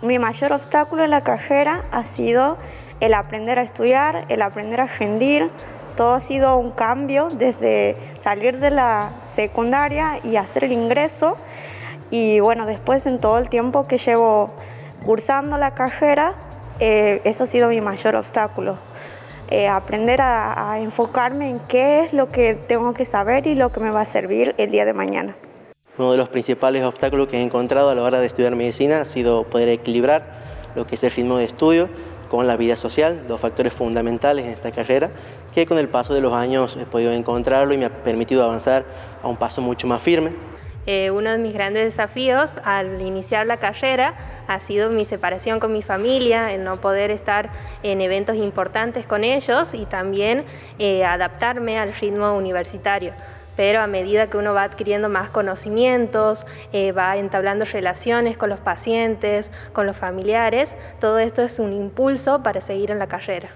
Mi mayor obstáculo en la carrera ha sido el aprender a estudiar, el aprender a rendir. Todo ha sido un cambio desde salir de la secundaria y hacer el ingreso. Y bueno, después en todo el tiempo que llevo cursando la carrera, eso ha sido mi mayor obstáculo. Aprender a enfocarme en qué es lo que tengo que saber y lo que me va a servir el día de mañana. Uno de los principales obstáculos que he encontrado a la hora de estudiar medicina ha sido poder equilibrar lo que es el ritmo de estudio con la vida social, dos factores fundamentales en esta carrera que con el paso de los años he podido encontrarlo y me ha permitido avanzar a un paso mucho más firme. Uno de mis grandes desafíos al iniciar la carrera ha sido mi separación con mi familia, el no poder estar en eventos importantes con ellos y también adaptarme al ritmo universitario. Pero a medida que uno va adquiriendo más conocimientos, va entablando relaciones con los pacientes, con los familiares, todo esto es un impulso para seguir en la carrera.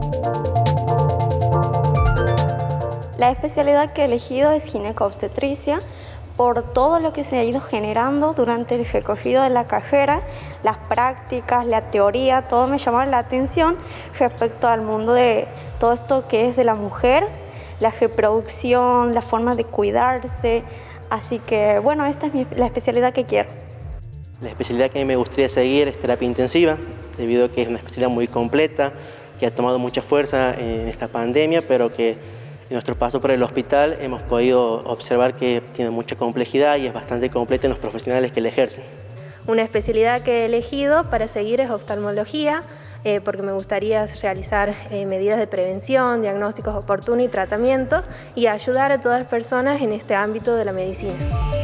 La especialidad que he elegido es gineco-obstetricia por todo lo que se ha ido generando durante el recorrido de la carrera, las prácticas, la teoría, todo me llamó la atención respecto al mundo de todo esto que es de la mujer, la reproducción, la forma de cuidarse, así que bueno, esta es la especialidad que quiero. La especialidad que a mí me gustaría seguir es terapia intensiva, debido a que es una especialidad muy completa, que ha tomado mucha fuerza en esta pandemia, pero que en nuestro paso por el hospital hemos podido observar que tiene mucha complejidad y es bastante completa en los profesionales que la ejercen. Una especialidad que he elegido para seguir es oftalmología, porque me gustaría realizar medidas de prevención, diagnósticos oportunos y tratamiento y ayudar a todas las personas en este ámbito de la medicina.